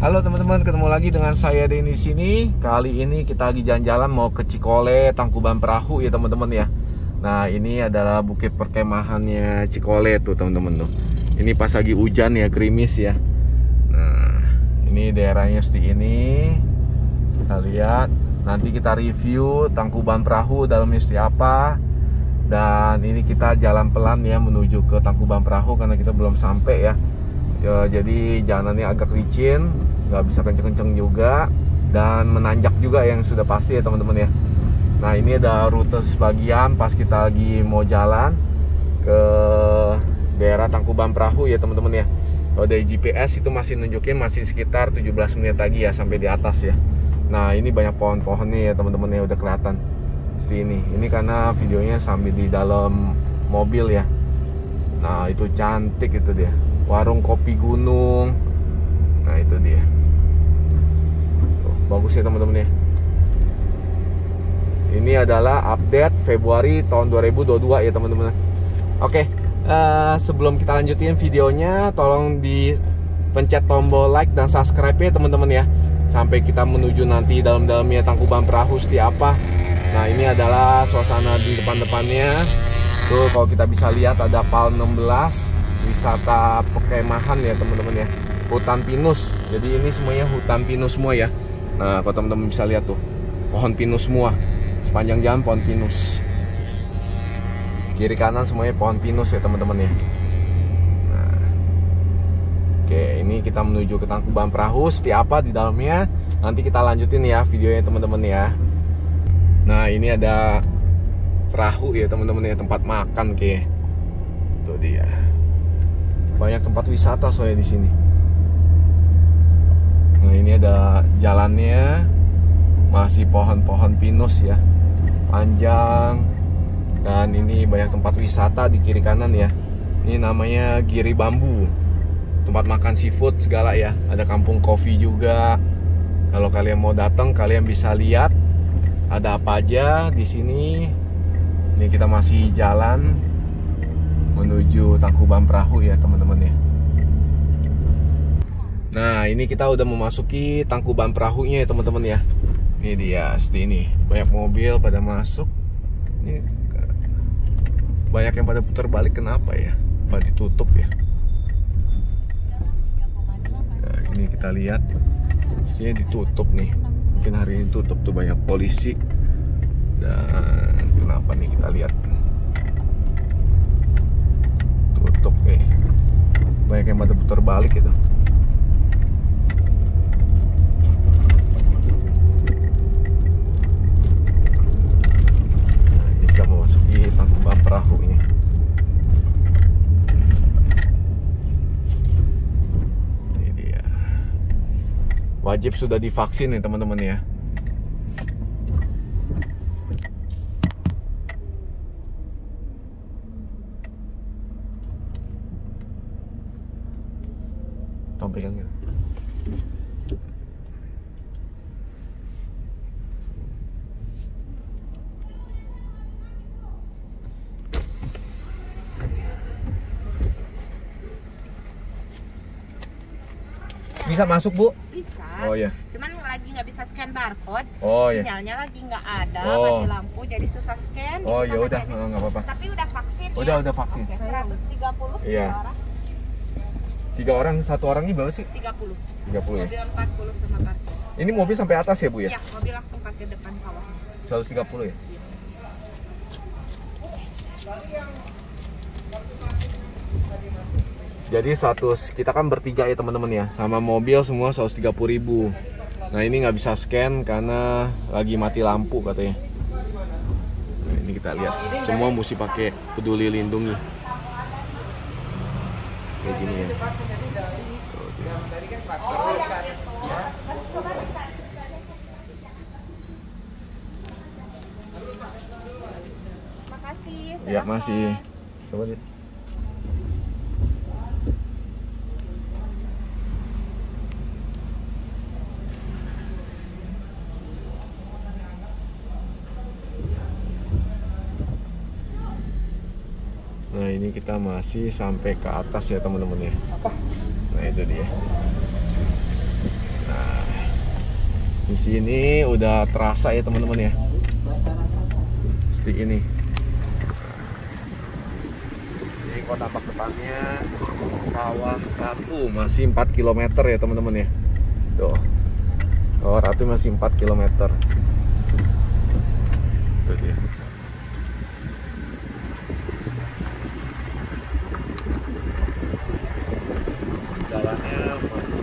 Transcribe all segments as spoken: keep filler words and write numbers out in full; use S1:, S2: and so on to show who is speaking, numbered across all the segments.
S1: Halo teman-teman, ketemu lagi dengan saya Denny di sini. Kali ini kita lagi jalan-jalan mau ke Cikole, Tangkuban Perahu ya teman-teman ya. Nah, ini adalah bukit perkemahannya Cikole tuh teman-teman tuh. Ini pas lagi hujan ya, gerimis ya. Nah, ini daerahnya seperti ini. Kita lihat, nanti kita review Tangkuban Perahu dalamnya seperti apa. Dan ini kita jalan pelan ya menuju ke Tangkuban Perahu karena kita belum sampai ya. Ya, jadi jalanannya agak licin, nggak bisa kenceng-kenceng juga, dan menanjak juga yang sudah pasti ya teman-teman ya. Nah, ini ada rute sebagian pas kita lagi mau jalan ke daerah Tangkuban Perahu ya teman-teman ya. Kalau dari G P S itu masih nunjukin masih sekitar tujuh belas menit lagi ya sampai di atas ya. Nah, ini banyak pohon-pohon nih ya teman-teman ya, udah kelihatan seperti ini. Ini karena videonya sambil di dalam mobil ya. Nah, itu cantik itu dia. Warung kopi gunung. Nah, itu dia. Tuh, bagus ya teman-teman ya. Ini adalah update Februari tahun dua ribu dua puluh dua ya teman-teman. Oke, uh, sebelum kita lanjutin videonya, tolong dipencet tombol like dan subscribe ya teman-teman ya. Sampai kita menuju nanti dalam-dalamnya Tangkuban Perahu seperti apa. Nah, ini adalah suasana di depan-depannya. Tuh, kalau kita bisa lihat ada PAL enam belas, wisata perkemahan ya teman-teman ya. Hutan pinus. Jadi ini semuanya hutan pinus semua ya. Nah, kalau teman-teman bisa lihat tuh, pohon pinus semua. Sepanjang jalan pohon pinus. Kiri kanan semuanya pohon pinus ya teman-teman ya. Nah, oke, ini kita menuju ke Tangkuban Perahu. Seperti apa di dalamnya? Nanti kita lanjutin ya videonya teman-teman ya. Nah, ini ada perahu ya teman-teman ya, tempat makan kayak. Tuh dia. Banyak tempat wisata soalnya di sini. Nah, ini ada jalannya, masih pohon-pohon pinus ya, panjang. Dan ini banyak tempat wisata di kiri kanan ya. Ini namanya Giri Bambu, tempat makan seafood segala ya. Ada kampung kopi juga. Kalau kalian mau datang, kalian bisa lihat ada apa aja di sini. Ini kita masih jalan menuju Tangkuban Perahu ya teman-teman ya. Nah, ini kita udah memasuki Tangkuban Perahunya ya teman-teman ya. Ini dia seperti ini. Banyak mobil pada masuk. Ini banyak yang pada putar balik, kenapa ya? Pada ditutup ya. Nah, ini kita lihat sini ditutup nih. Mungkin hari ini tutup tuh, banyak polisi. Dan kenapa nih kita lihat tutup nih, banyak yang pada putar balik gitu. Nah, ini kita mau masuk di Tangkuban Perahu ini. Ini dia. Wajib sudah divaksin nih teman-teman ya. Pegangnya. Bisa masuk, Bu?
S2: Bisa.
S1: Oh iya.
S2: Cuman lagi nggak bisa scan barcode.
S1: Oh iya.
S2: Sinyalnya lagi nggak ada,
S1: Oh.
S2: mati lampu, jadi susah scan.
S1: Oh
S2: Kita
S1: ya udah,
S2: ngecekin.
S1: nggak apa-apa.
S2: Tapi udah vaksin.
S1: Udah,
S2: ya?
S1: udah vaksin.
S2: Oke, seratus tiga puluh
S1: Iya.
S2: orang.
S1: Tiga orang, satu orangnya berapa sih?
S2: tiga puluh.
S1: tiga puluh ya.
S2: Mobil empat puluh sama parkir.
S1: Ini mobil sampai atas ya, Bu ya?
S2: Iya, mobil langsung parkir depan kawah.
S1: seratus tiga puluh ya. Jadi satu, kita kan bertiga ya teman-teman ya, sama mobil semua seratus tiga puluh ribu. Nah, ini nggak bisa scan karena lagi mati lampu katanya. Nah, ini kita lihat, semua mesti pakai peduli lindungi. Kayak gini ya.
S2: Makasih.
S1: Ya masih. Coba lihat. Nah, ini kita masih sampai ke atas ya teman-teman ya. Nah, itu dia. sini udah terasa ya teman-teman ya. Seperti ini. Ini kota tampak depannya Kawah Ratu masih empat kilometer ya teman-teman ya. Tuh. Kawah Ratu masih empat kilometer. Tuh dia. Jalannya masih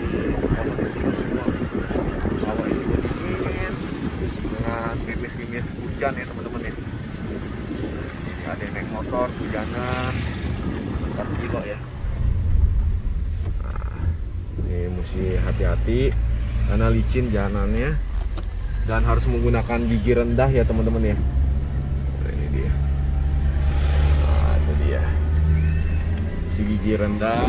S1: kalau ini dingin dengan gerimis-gerimis hujan ya teman-teman ya. Ini ada yang naik motor hujanan empat kilo ya. Nah, ini mesti hati-hati karena licin jalanannya dan harus menggunakan gigi rendah ya teman-teman ya. Nah, ini dia. Nah, itu dia. Si gigi rendah.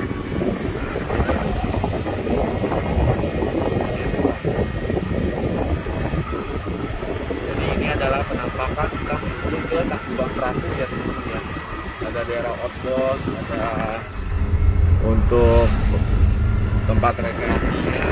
S1: Jadi ini adalah penampakan kita menuju ke Tangkuban Perahu ya teman-teman ya. Ada daerah outbound, ada untuk tempat rekreasi ya.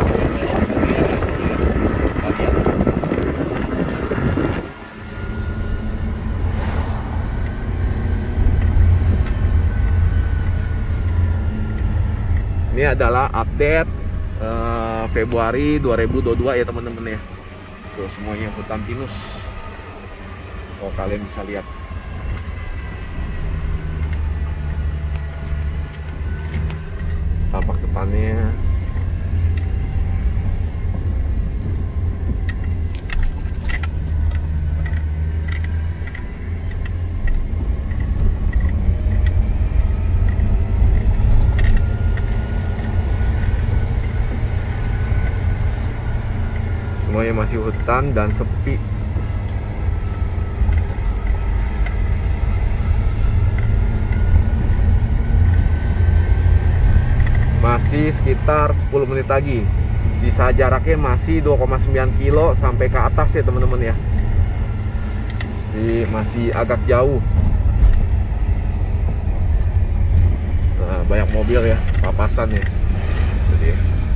S1: Ini adalah update uh, Februari dua ribu dua puluh dua ya teman-teman ya. Tuh semuanya hutan pinus. Oh kalian bisa lihat. Tampak depannya. Semuanya masih hutan dan sepi. Masih sekitar sepuluh menit lagi. Sisa jaraknya masih dua koma sembilan kilo sampai ke atas ya teman-teman ya. Jadi masih agak jauh. Nah, banyak mobil ya, papasan ya. Jadi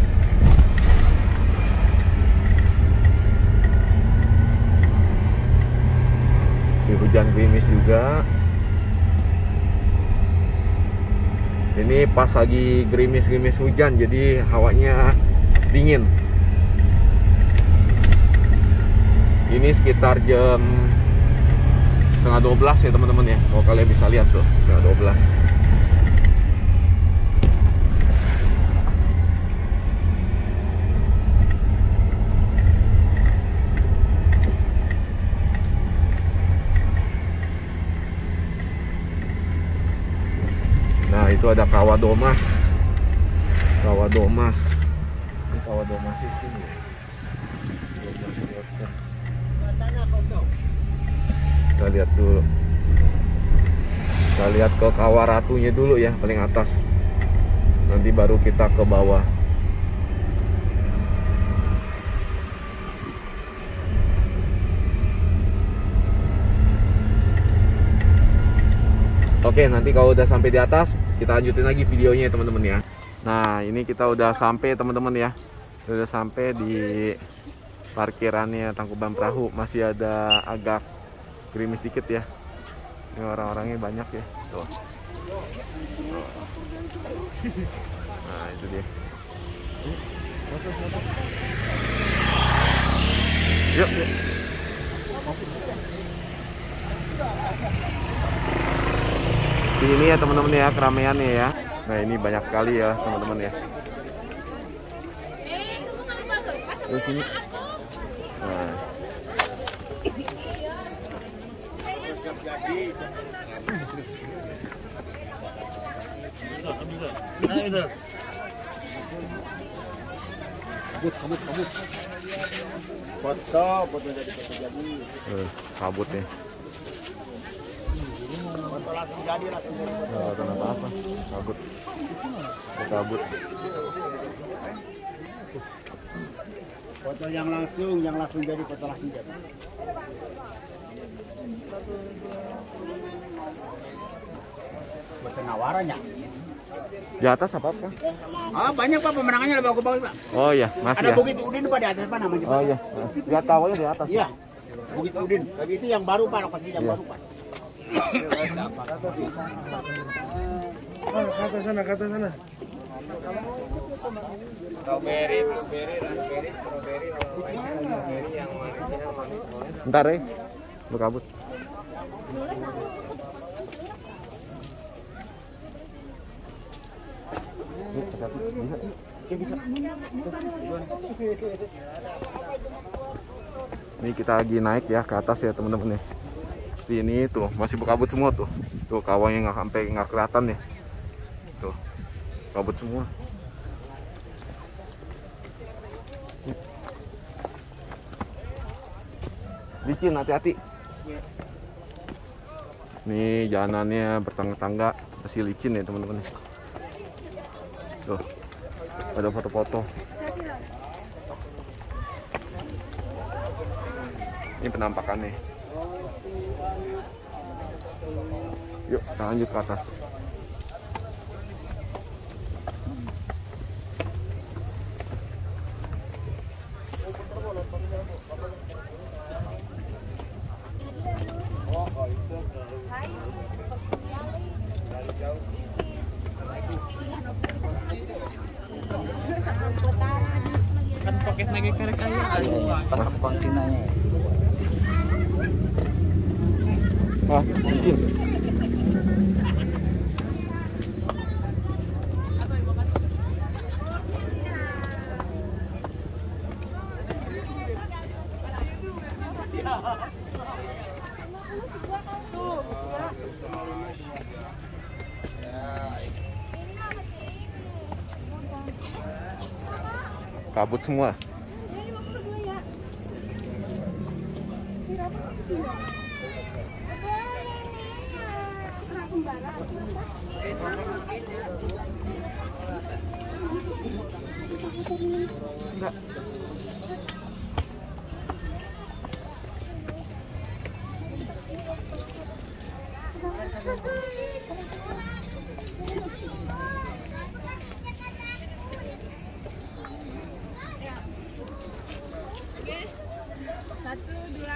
S1: hujan gerimis juga. Ini pas lagi gerimis-gerimis hujan, jadi hawanya dingin. Ini sekitar jam setengah dua belas ya teman-teman ya. Kalau kalian bisa lihat tuh, setengah dua belas. Nah itu ada Kawah Domas. Kawah Domas. Ini Kawah Domas di sini. Kita lihat dulu. Kita lihat ke Kawah Ratunya dulu ya, paling atas. Nanti baru kita ke bawah. Oke, nanti kalau udah sampai di atas, kita lanjutin lagi videonya ya teman-teman ya. Nah, ini kita udah sampai teman-teman ya. Udah sampai di parkirannya Tangkuban Perahu. Masih ada agak gerimis dikit ya. Ini orang-orangnya banyak ya. Tuh. Nah, itu dia. Yuk, yuk. Ini ya teman-teman ya keramaiannya ya. Nah ini banyak sekali ya teman-teman ya. Terus ini. Nah.
S3: Kabut, kabut, kabut. Foto, foto jadi foto jadi.
S1: Eh, kabut nih.
S3: Foto langsung jadi, langsung jadi.
S1: Nggak tahu apa-apa, kabut. Ada kabut.
S3: Foto yang langsung, yang langsung jadi, foto langsung jadi. Bahasa ngawarannya.
S1: Di atas apa apa?
S3: Ah, banyak Pak pemandangannya lebih bagus Pak.
S1: Oh iya, masih
S3: Ada
S1: ya.
S3: Bukit Udin Pak di atas Pak namanya. Pak.
S1: Oh iya. Lihat kawahnya di atas.
S3: Iya. Bukit Udin. Tapi itu yang baru Pak, lokasi yang
S1: Iya.
S3: baru Pak.
S4: Kata sana, kata sana.
S1: Strawberry, blueberry, raspberry, strawberry, strawberry yang manisnya manis. Bentar ya, lu kabut. Ini kita lagi naik ya ke atas ya teman-teman ya. Seperti ini tuh masih berkabut semua tuh. Tuh kawahnya nggak sampai nggak kelihatan ya. Tuh kabut semua. Licin, hati-hati. Nih jalanannya bertangga-tangga masih licin ya teman-teman. Tuh ada foto-foto. Ini penampakannya. Yuk kita lanjut ke atas.
S4: Kan pakai lagi kaya
S3: Pas konsinanya.
S1: Wah, licin. Kabut semua. Enggak.
S2: Satu, dua.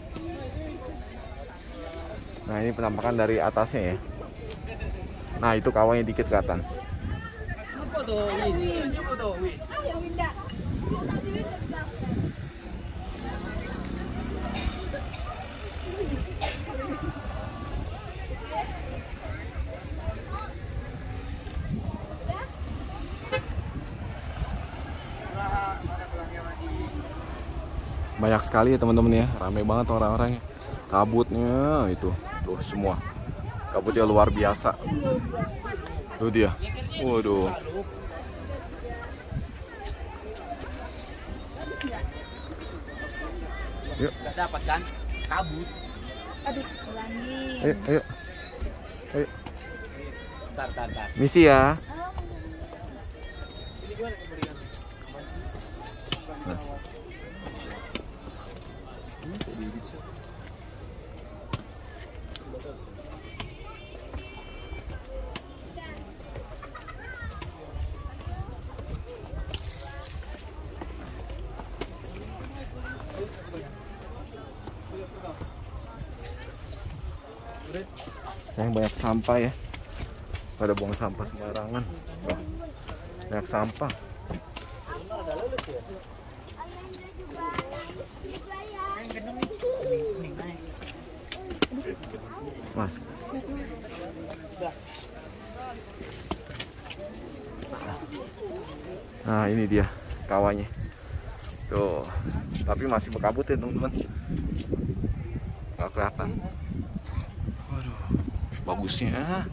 S1: Nah ini penampakan dari atasnya ya. Nah itu kawahnya dikit kelihatan.
S2: Ayo, Winda.
S1: Banyak sekali ya teman-teman ya, ramai banget orang-orangnya. Kabutnya itu tuh semua, kabutnya luar biasa. Tuh dia, waduh. Yuk,
S3: Enggak dapat kan? Kabut.
S2: Aduh, ulangi.
S1: ayo, ayo, ayo.
S3: Bentar, bentar, bentar.
S1: Misi ya. Sayang banyak sampah ya, pada buang sampah sembarangan. Tuh, banyak sampah. Mas, nah ini dia kawahnya tuh, tapi masih berkabut ya teman-teman, nggak kelihatan. Waduh, bagusnya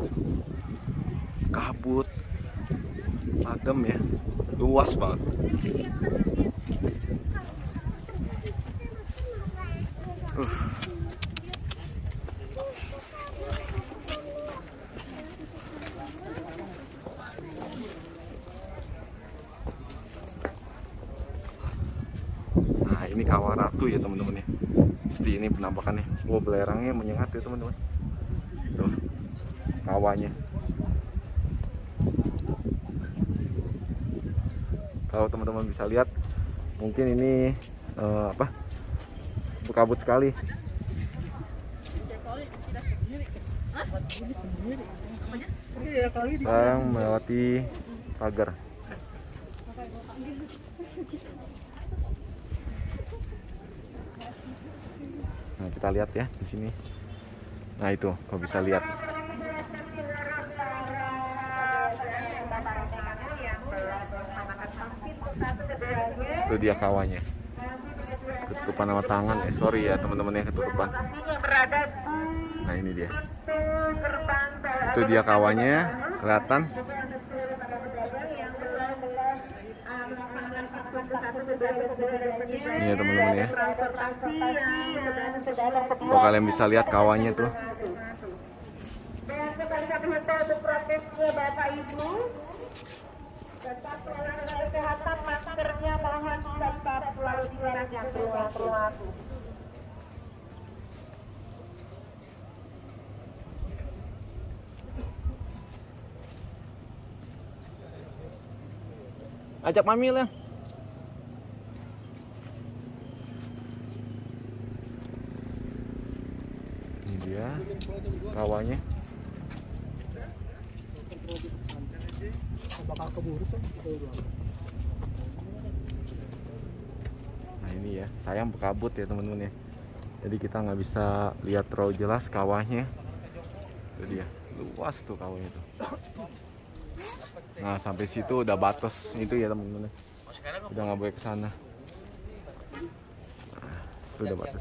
S1: kabut, adem ya, luas banget. Uh. Nah ini kawah ratu ya teman-teman ya. Seperti ini penampakannya. Oh belerangnya menyengat ya teman-teman. Tuh kawahnya. Kalau teman-teman bisa lihat, mungkin ini uh, apa berkabut sekali. Sekarang melewati pagar. Nah, kita lihat ya di sini. Nah, itu kau bisa lihat. Itu dia kawannya. Ketutupan sama tangan. Eh, sorry ya teman-teman ya, ketutupan. Nah, ini dia. Itu dia kawannya, kelihatan. Ini ya teman-teman ya. Kalau kalian bisa lihat kawannya tuh.
S5: Bapak Ibu, tetap olahraga kesehatan, maskernya mohon tetap selalu digunakan perilaku.
S1: Ajak mami lah. Ini dia kawannya. Nah, ini ya, sayang berkabut ya teman-teman ya. Jadi kita nggak bisa lihat terlalu jelas kawahnya. Itu dia, luas tuh kawahnya tuh. Nah, sampai situ udah batas itu ya teman-teman. Udah nggak boleh ke sana. Nah, itu udah batas.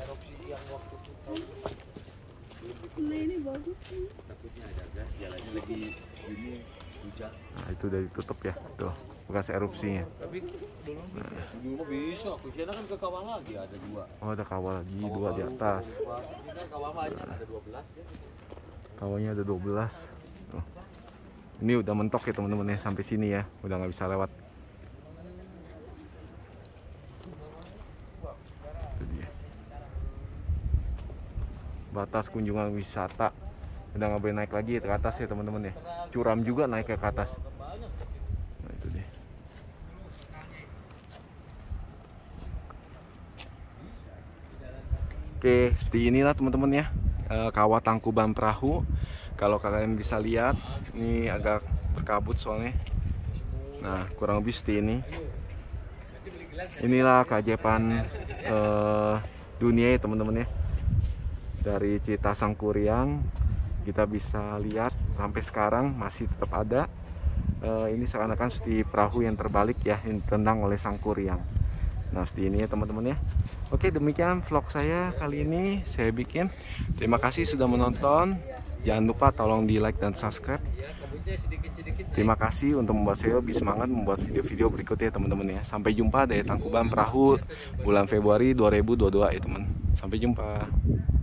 S2: Nah, ini bagus sih.
S1: Nah, itu udah ditutup ya, tuh bekas erupsinya.
S3: Tapi dulu bisa. Dulu bisa. Kusiana kan ke kawah lagi ada dua.
S1: Oh, ada kawah lagi, dua di atas.
S3: Ini kan kawah banyak ada dua belas.
S1: Kawahnya ada dua belas. Tuh. Ini udah mentok ya teman-teman ya, sampai sini ya, udah nggak bisa lewat. Itu dia. Batas kunjungan wisata. Udah nggak boleh naik lagi ke atas ya teman-teman ya. Curam juga naik ke atas. Nah, itu deh. Oke, seperti inilah teman-teman ya, e, kawah Tangkuban Perahu. Kalau kalian bisa lihat, ini agak berkabut soalnya. Nah, kurang lebih seperti ini. Inilah keajaiban e, dunia ya teman-teman ya. Dari cerita Sangkuriang kita bisa lihat sampai sekarang masih tetap ada. Uh, ini seakan-akan seperti perahu yang terbalik ya, yang ditendang oleh Sangkuriang. Nah, seperti ini ya teman-teman ya. Oke, demikian vlog saya kali ini saya bikin. Terima kasih sudah menonton. Jangan lupa tolong di like dan subscribe. Terima kasih untuk membuat saya lebih semangat membuat video-video berikutnya teman-teman ya. Sampai jumpa dari Tangkuban Perahu bulan Februari dua ribu dua puluh dua ya teman. Sampai jumpa.